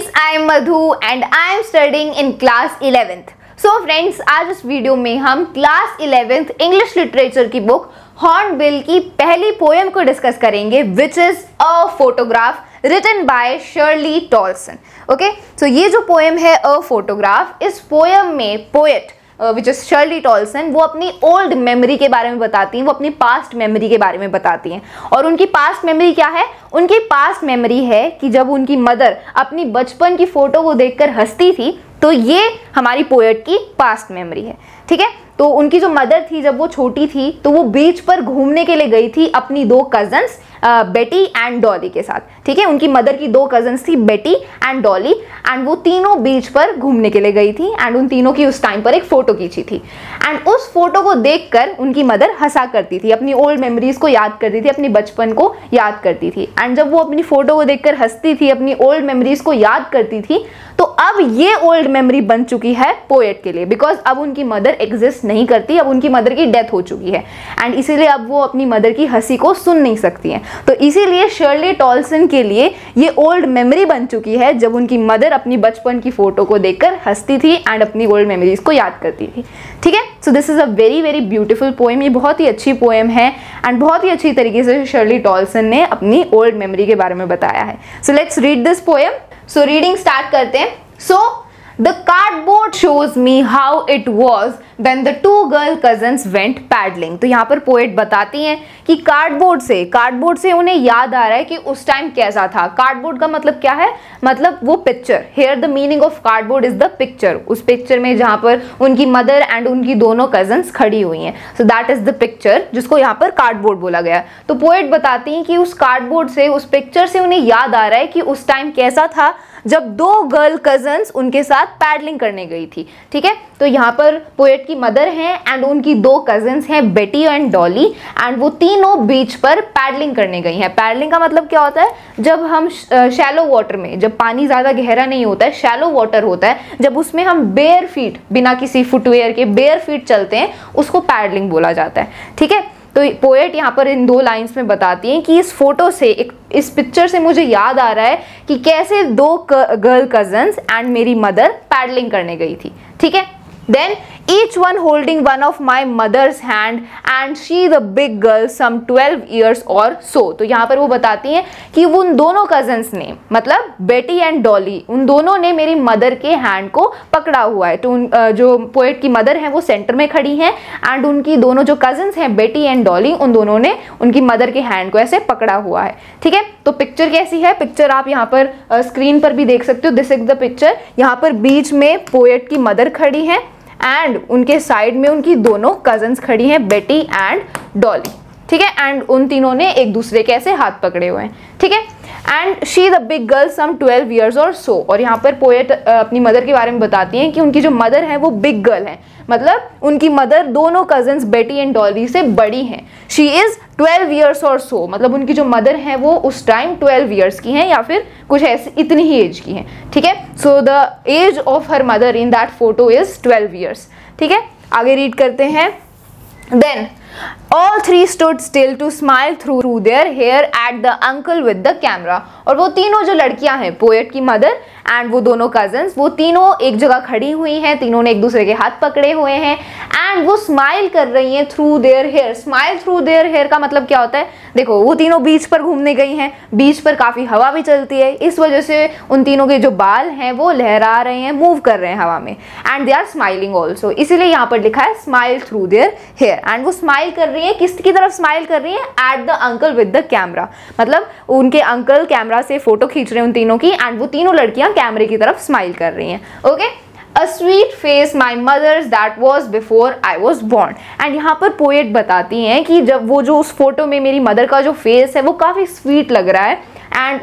Friends, I am Madhu and I am studying in class 11th। So friends, आज इस video में हम class 11th English literature की book Hornbill की पहली पोएम को डिस्कस करेंगे, which is a photograph written by Shirley Toulson. Okay, so ये जो पोएम है अ फोटोग्राफ, इस पोएम में poet which is Shirley Toulson वो अपनी ओल्ड मेमोरी के बारे में बताती हैं, वो अपनी पास्ट मेमोरी के बारे में बताती हैं। और उनकी पास्ट मेमोरी क्या है? उनकी पास्ट मेमोरी है कि जब उनकी मदर अपनी बचपन की फोटो को देखकर हंसती थी, तो ये हमारी पोएट की पास्ट मेमोरी है। ठीक है, तो उनकी जो मदर थी जब वो छोटी थी तो वो बीच पर घूमने के लिए गई थी अपनी दो कजन्स बेटी एंड डॉली के साथ। ठीक है, उनकी मदर की दो कजन्स थी बेटी एंड डॉली, एंड वो तीनों बीच पर घूमने के लिए गई थी एंड उन तीनों की उस टाइम पर एक फोटो खींची थी। एंड उस फोटो को देखकर उनकी मदर हंसा करती थी, अपनी ओल्ड मेमोरीज को याद करती थी, अपनी बचपन को याद करती थी। एंड जब वो अपनी फोटो को देखकर हंसती थी, अपनी ओल्ड मेमोरीज को याद करती थी, तो अब ये ओल्ड मेमोरी बन चुकी है पोएट के लिए, बिकॉज अब उनकी मदर एग्जिस्ट नहीं करती, अब उनकी मदर की डेथ हो चुकी है एंड इसीलिए अब वो अपनी मदर की हंसी को सुन नहीं सकती हैं। तो इसीलिए शर्ली टॉल्सन के लिए ये ओल्ड मेमोरी बन चुकी है, जब उनकी मदर अपनी बचपन की फोटो को देखकर हंसती थी एंड अपनी ओल्ड मेमोरीज को याद करती थी। ठीक है, so this is a very very beautiful poem. ये बहुत ही अच्छी पोएम है एंड बहुत ही अच्छी तरीके से शर्ली टॉल्सन ने अपनी ओल्ड मेमोरी के बारे में बताया है। So let's read this poem. So reading start करते हैं। सो the cardboard shows me how it was when the two girl cousins went paddling। तो यहाँ पर पोएट बताती हैं कि कार्डबोर्ड से उन्हें याद आ रहा है कि उस टाइम कैसा था। कार्डबोर्ड का मतलब क्या है? मतलब वो picture. Here the meaning of cardboard is the picture. उस पिक्चर में जहाँ पर उनकी मदर एंड उनकी दोनों कजन्स खड़ी हुई हैं, so that is the picture, जिसको यहाँ पर कार्डबोर्ड बोला गया। तो पोएट बताती हैं कि उस कार्डबोर्ड से, उस पिक्चर से उन्हें याद आ रहा है कि उस टाइम कैसा था जब दो गर्ल कजन्स उनके साथ पैडलिंग करने गई थी। ठीक है, तो यहाँ पर पोएट की मदर हैं एंड उनकी दो कजन्स हैं बेटी एंड डॉली, एंड वो तीनों बीच पर पैडलिंग करने गई हैं। पैडलिंग का मतलब क्या होता है? जब हम शैलो वाटर में, जब पानी ज्यादा गहरा नहीं होता है, शैलो वाटर होता है, जब उसमें हम बेयर फीट, बिना किसी फुटवेयर के बेयर फीट चलते हैं, उसको पैडलिंग बोला जाता है। ठीक है, तो पोएट यहाँ पर इन दो लाइंस में बताती हैं कि इस फोटो से, इस पिक्चर से मुझे याद आ रहा है कि कैसे दो गर्ल कजन्स एंड मेरी मदर पैडलिंग करने गई थी। ठीक है, then each one holding one of my mother's hand and she the big girl some 12 years or so। तो यहाँ पर वो बताती हैं कि उन दोनों कजन्स ने, मतलब बेटी एंड डॉली, उन दोनों ने मेरी मदर के हैंड को पकड़ा हुआ है। तो जो पोएट की मदर हैं वो सेंटर में खड़ी हैं एंड उनकी दोनों जो कजन्स हैं बेटी एंड डॉली, उन दोनों ने उनकी मदर के हैंड को ऐसे पकड़ा हुआ है। ठीक है, तो पिक्चर कैसी है? पिक्चर आप यहाँ पर स्क्रीन पर भी देख सकते हो। This is the picture. यहाँ पर बीच में पोएट की मदर खड़ी है एंड उनके साइड में उनकी दोनों कजन्स खड़ी हैं बेटी एंड डॉली। ठीक है, एंड उन तीनों ने एक दूसरे के ऐसे हाथ पकड़े हुए हैं। ठीक है, and she the big girl some 12 years और सो। और यहाँ पर पोएट अपनी मदर के बारे में बताती हैं कि उनकी जो मदर है वो बिग गर्ल है, मतलब उनकी मदर दोनों कजन्स बेटी एंड डॉली से बड़ी हैं। शी इज 12 years और सो, मतलब उनकी जो मदर है वो उस टाइम 12 years की हैं या फिर कुछ ऐसी इतनी ही एज की हैं। ठीक है, so the age of her mother in that photo is 12 years। ठीक है, आगे रीड करते हैं। Then all three stood still to smile through their hair at the uncle with the camera। और वो तीनों जो लड़कियां हैं, पोएट की मदर एंड वो दोनों कजन्स, वो तीनों एक जगह खड़ी हुई हैं, तीनों ने एक दूसरे के हाथ पकड़े हुए हैं एंड वो स्माइल कर रही हैं through their hair. Smile through their hair का मतलब क्या होता है? देखो, वो तीनों बीच पर घूमने गई हैं, बीच पर काफी हवा भी चलती है, इस वजह से उन तीनों के जो बाल हैं वो लहरा रहे हैं, मूव कर रहे हैं हवा में, and they are smiling also. इसीलिए यहाँ पर लिखा है smile through their hair. And वो स्माइल कर रही है, किसकी तरफ स्माइल कर रही है? At the uncle with the camera, मतलब उनके अंकल कैमरा से फोटो खींच रहे हैं उन तीनों की एंड वो तीनों लड़कियां कैमरे की तरफ स्माइल कर रही हैं। Okay, A sweet face my mother's that was before I was born। And यहाँ पर पोएट बताती हैं कि जब वो जो उस फोटो में मेरी मदर का जो फेस है वो काफ़ी स्वीट लग रहा है एंड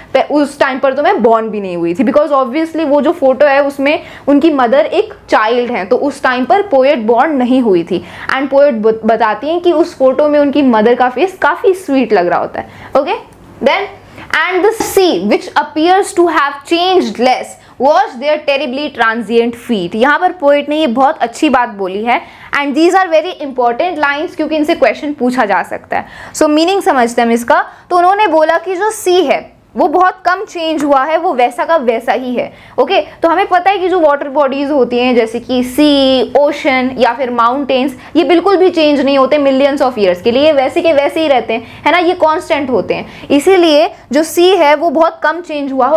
उस टाइम पर तो मैं बॉर्न भी नहीं हुई थी, बिकॉज ऑब्वियसली वो जो फोटो है उसमें उनकी मदर एक चाइल्ड है, तो उस टाइम पर पोएट बॉर्न नहीं हुई थी। एंड पोएट बताती हैं कि उस फोटो में उनकी मदर का फेस काफ़ी स्वीट लग रहा होता है। Okay, then and the sea which appears to have changed less was their terribly transient feet। यहाँ पर पोएट ने ये बहुत अच्छी बात बोली है and these are very important lines, क्योंकि इनसे क्वेश्चन पूछा जा सकता है। सो मीनिंग समझते हैं हम इसका। तो उन्होंने बोला कि जो सी है वो बहुत कम चेंज हुआ है, वो वैसा का वैसा ही है। ओके, तो हमें पता है कि जो वाटर बॉडीज होती हैं जैसे कि सी, ओशन या फिर माउंटेन्स, ये बिल्कुल भी चेंज नहीं होते मिलियंस ऑफ ईयर्स के लिए, ये वैसे के वैसे ही रहते हैं, है ना, ये कांस्टेंट होते हैं। इसीलिए जो सी है वो बहुत कम चेंज हुआ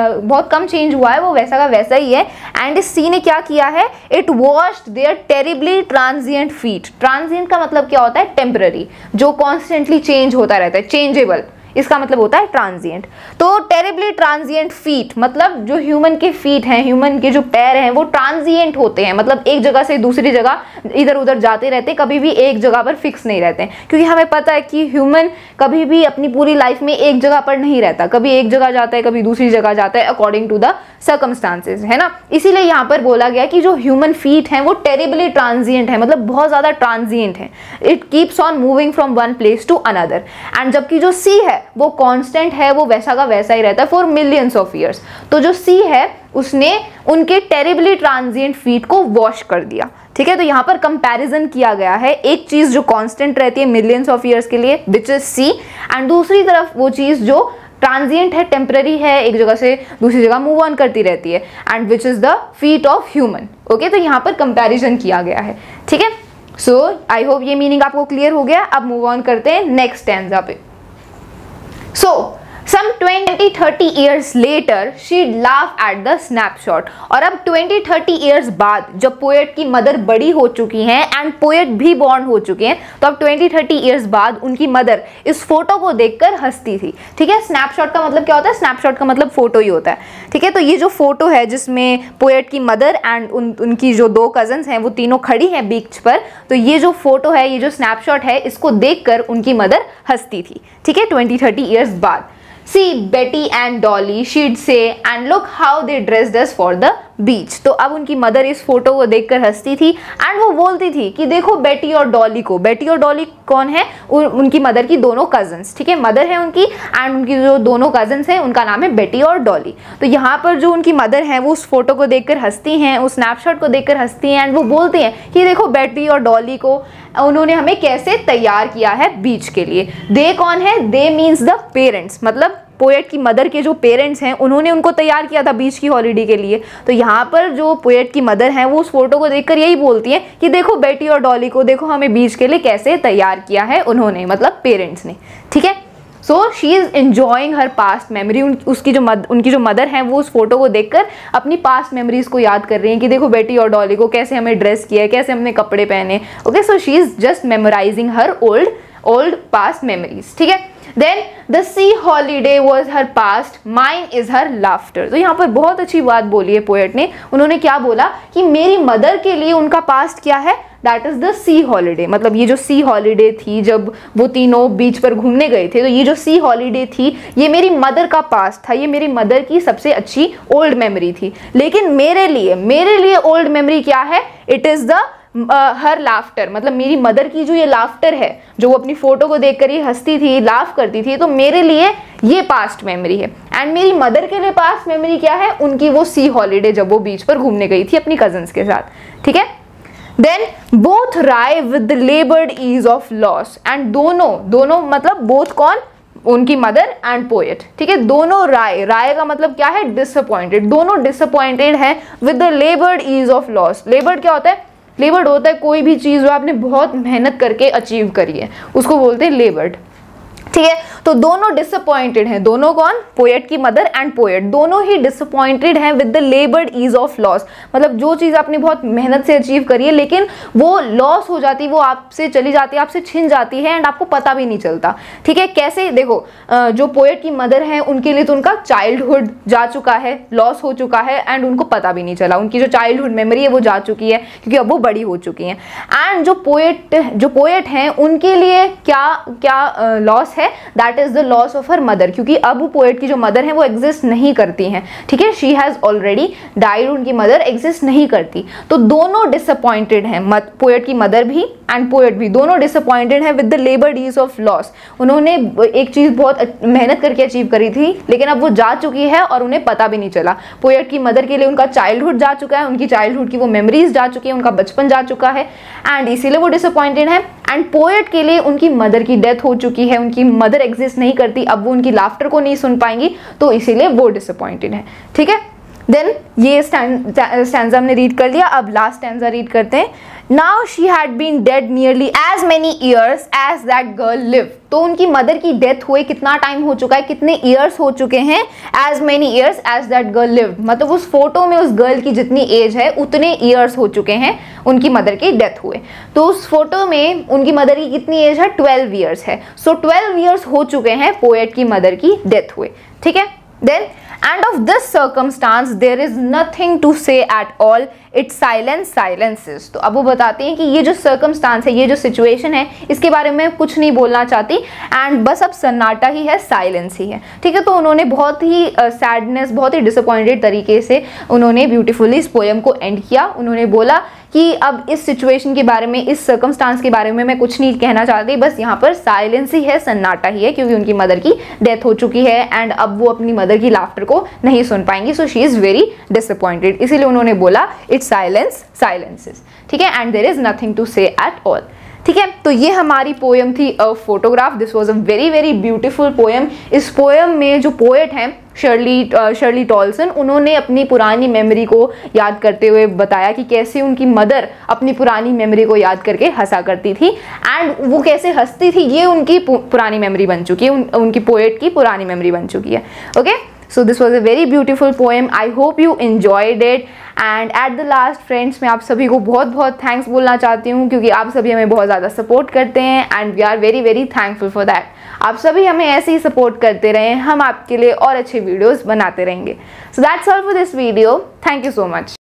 है, वो वैसा का वैसा ही है। एंड इस सी ने क्या किया है, it washed their terribly transient feet. Transient का मतलब क्या होता है, टेम्पररी, जो कॉन्स्टेंटली चेंज होता रहता है, चेंजेबल, इसका मतलब होता है ट्रांजिएंट। तो टेरिबली ट्रांजिएंट फीट मतलब जो ह्यूमन के फीट हैं, ह्यूमन के जो पैर हैं वो ट्रांजिएंट होते हैं, मतलब एक जगह से दूसरी जगह इधर उधर जाते रहते हैं, कभी भी एक जगह पर फिक्स नहीं रहते हैं। क्योंकि हमें पता है कि ह्यूमन कभी भी अपनी पूरी लाइफ में एक जगह पर नहीं रहता, कभी एक जगह जाता है, कभी दूसरी जगह जाता है, अकॉर्डिंग टू द सर्कमस्टांसेस, है ना। इसीलिए यहाँ पर बोला गया कि जो ह्यूमन फीट हैं वो टेरिबली ट्रांजिएंट है, मतलब बहुत ज्यादा ट्रांजिएंट है। It keeps on moving from one place to another. And जबकि जो सी है वो कांस्टेंट है, वो वैसा का वैसा ही रहता है फॉर मिलियंस ऑफ ईयर्स। तो जो सी है उसने उनके टेरिबली ट्रांजिएंट फीट को वॉश कर दिया, ठीक है। तो यहाँ पर कंपैरिजन किया गया है, एक चीज जो कांस्टेंट रहती है मिलियंस ऑफ ईयर्स के लिए विच इज सी, एंड दूसरी तरफ वो चीज जो ट्रांजिएंट है, टेम्पररी है, एक जगह से दूसरी जगह मूव ऑन करती रहती है, and which is the feet of human. Okay, तो यहाँ पर कंपैरिजन किया गया है, ठीक है। सो आई होप ये मीनिंग आपको क्लियर हो गया। अब मूव ऑन करते हैं नेक्स्ट स्टैंजा पे। So, some 20-30 years later, she'd laugh at the snapshot। और अब 20-30 years बाद जब पोएट की मदर बड़ी हो चुकी हैं एंड पोएट भी बॉर्न हो चुके हैं, तो अब 20-30 years बाद उनकी मदर इस फोटो को देखकर हंसती थी, ठीक है। स्नैपशॉट का मतलब क्या होता है, स्नैपशॉट का मतलब फोटो ही होता है, ठीक है। तो ये जो फोटो है जिसमें पोएट की मदर एंड उनकी जो दो कजन्स हैं वो तीनों खड़ी हैं बीच पर, तो ये जो फोटो है, ये जो स्नैपशॉट है, इसको देखकर उनकी मदर हंसती थी, ठीक है, 20-30 years बाद। See Betty and Dolly, she'd say, and look how they dressed us for the beach। तो अब उनकी मदर इस फोटो को देखकर हंसती थी एंड वो बोलती थी कि देखो बेटी और डॉली को। बेटी और डॉली कौन है, उनकी मदर की दोनों कजन्स, ठीक है, मदर है उनकी एंड उनकी जो दोनों कजन्स हैं उनका नाम है बेटी और डॉली। तो यहाँ पर जो उनकी मदर है वो उस फोटो को देखकर हंसती हैं, उस स्नैपशॉट को देखकर हंसती हैं एंड वो बोलती हैं कि देखो बेटी और डॉली को उन्होंने हमें कैसे तैयार किया है बीच के लिए। दे कौन है, दे मीन्स द पेरेंट्स, मतलब पोएट की मदर के जो पेरेंट्स हैं उन्होंने उनको तैयार किया था बीच की हॉलीडे के लिए। तो यहाँ पर जो पोएट की मदर हैं वो उस फोटो को देखकर यही बोलती हैं कि देखो बेटी और डॉली को, देखो हमें बीच के लिए कैसे तैयार किया है उन्होंने, मतलब पेरेंट्स ने, ठीक है। So she is enjoying her past memory. उनकी जो मदर हैं वो उस फोटो को देखकर अपनी पास्ट मेमोरीज को याद कर रही हैं कि देखो बेटी और डॉली को कैसे हमें ड्रेस किया है, कैसे हमने कपड़े पहने। Okay, so she is just memorising her old past memories, ठीक है। Then the sea holiday was her past, mine is her laughter। तो यहाँ पर बहुत अच्छी बात बोली है पोएट ने। उन्होंने क्या बोला कि मेरी मदर के लिए उनका पास्ट क्या है, that is the sea holiday. मतलब ये जो सी हॉलीडे थी जब वो तीनों बीच पर घूमने गए थे, तो ये जो सी हॉलीडे थी ये मेरी मदर का पास्ट था, ये मेरी मदर की सबसे अच्छी ओल्ड मेमोरी थी। लेकिन मेरे लिए ओल्ड मेमोरी क्या है, it is the her laughter. मतलब मेरी मदर की जो ये लाफ्टर है, जो वो अपनी फोटो को देखकर ये हंसती थी, लाफ करती थी, तो मेरे लिए ये पास्ट मेमोरी है। एंड मेरी मदर के लिए पास्ट मेमोरी क्या है, उनकी वो सी हॉलीडे जब वो बीच पर घूमने गई थी अपनी कजन्स के साथ, ठीक है। Then both wry with the laboured ease of loss. And दोनों मतलब बोथ कौन, उनकी मदर एंड पोएट, ठीक है। दोनों राय का मतलब क्या है, डिसअपॉइंटेड। दोनों डिसअपॉइंटेड है with the laboured ease of loss. Laboured क्या होता है, लेबर्ड होता है कोई भी चीज जो आपने बहुत मेहनत करके अचीव करी है, उसको बोलते हैं लेबर्ड, ठीक है। तो दोनों डिसअपॉइंटेड हैं, दोनों कौन, पोएट की मदर एंड पोएट, दोनों ही डिसअपॉइंटेड हैं with the laboured ease of loss. मतलब जो चीज आपने बहुत मेहनत से अचीव करी है लेकिन वो लॉस हो जाती, वो आपसे चली जाती है, आपसे छिन जाती है एंड आपको पता भी नहीं चलता, ठीक है। कैसे, देखो जो पोएट की मदर है उनके लिए तो उनका चाइल्डहुड जा चुका है, लॉस हो चुका है एंड उनको पता भी नहीं चला, उनकी जो चाइल्डहुड मेमोरी है वो जा चुकी है क्योंकि अब वो बड़ी हो चुकी हैं। एंड जो पोएट हैं उनके लिए क्या लॉस है, that is the loss of her mother, क्योंकि अब वो पोएट की जो मदर है वो एग्जिस्ट नहीं करती हैं, ठीक है। शी हैज ऑलरेडी डाइड, उनकी मदर एग्जिस्ट नहीं करती। तो दोनों डिसअपॉइंटेड हैं, पोएट की मदर भी एंड पोएट भी, दोनों डिसअपॉइंटेड हैं with the laboured ease of loss. उन्होंने एक चीज बहुत मेहनत करके अचीव करी थी लेकिन अब वो जा चुकी है और उन्हें पता भी नहीं चला। पोएट की मदर के लिए उनका चाइल्डहुड जा चुका है, उनकी चाइल्डहुड की वो मेमोरीज जा चुकी है, उनका बचपन जा चुका है एंड इसीलिए वो डिसअपॉइंटेड है। एंड पोएट के लिए उनकी मदर की डेथ हो चुकी है, उनकी मदर एग्जिस्ट नहीं करती, अब वो उनकी लाफ्टर को नहीं सुन पाएंगी, तो इसीलिए वो डिसअपॉइंटेड है। ठीक है, देन ये स्टैंजा हमने रीड कर लिया। अब लास्ट स्टैंजा रीड करते हैं। Now she had been dead nearly as many years as that girl live. तो उनकी मदर की डेथ हुए कितना टाइम हो चुका है, कितने ईयर्स हो चुके हैं, as many years as that girl live, मतलब उस फोटो में उस गर्ल की जितनी एज है उतने ईयर्स हो चुके हैं उनकी मदर की डेथ हुए। तो उस फोटो में उनकी मदर की कितनी एज है, 12 ईयर्स है। सो 12 ईयर्स हो चुके हैं पोएट की मदर की डेथ हुए। ठीक है, then and of this circumstance there is nothing to say at all, its silence silences। तो अब वो बताते हैं कि ये जो circumstance है, ये जो situation है, इसके बारे में कुछ नहीं बोलना चाहती एंड बस अब सन्नाटा ही है, साइलेंस ही है। ठीक है, तो उन्होंने बहुत ही सैडनेस, बहुत ही डिसअपॉइंटेड तरीके से उन्होंने ब्यूटीफुली इस पोएम को एंड किया। उन्होंने बोला कि अब इस सिचुएशन के बारे में, इस सर्कमस्टांस के बारे में मैं कुछ नहीं कहना चाहती, बस यहाँ पर साइलेंस ही है, सन्नाटा ही है, क्योंकि उनकी मदर की डेथ हो चुकी है एंड अब वो अपनी मदर की लाफ्टर को नहीं सुन पाएंगी। So she is very disappointed, इसीलिए उन्होंने बोला इट्स साइलेंस साइलेंसेस। ठीक है, and there is nothing to say at all. ठीक है, तो ये हमारी पोएम थी a photograph. This was a very very beautiful poem. इस पोएम में जो पोएट हैं शर्ली टॉल्सन, उन्होंने अपनी पुरानी मेमोरी को याद करते हुए बताया कि कैसे उनकी मदर अपनी पुरानी मेमोरी को याद करके हंसा करती थी एंड वो कैसे हंसती थी, ये उनकी पुरानी मेमोरी बन चुकी है, उनकी पोएट की पुरानी मेमोरी बन चुकी है। Okay, so this was a very beautiful poem. I hope you enjoyed it and at the last friends, मैं आप सभी को बहुत बहुत थैंक्स बोलना चाहती हूँ, क्योंकि आप सभी हमें बहुत ज़्यादा सपोर्ट करते हैं and we are very very thankful for that. आप सभी हमें ऐसे ही सपोर्ट करते रहें, हम आपके लिए और अच्छे वीडियोस बनाते रहेंगे। So that's all for this video, thank you so much.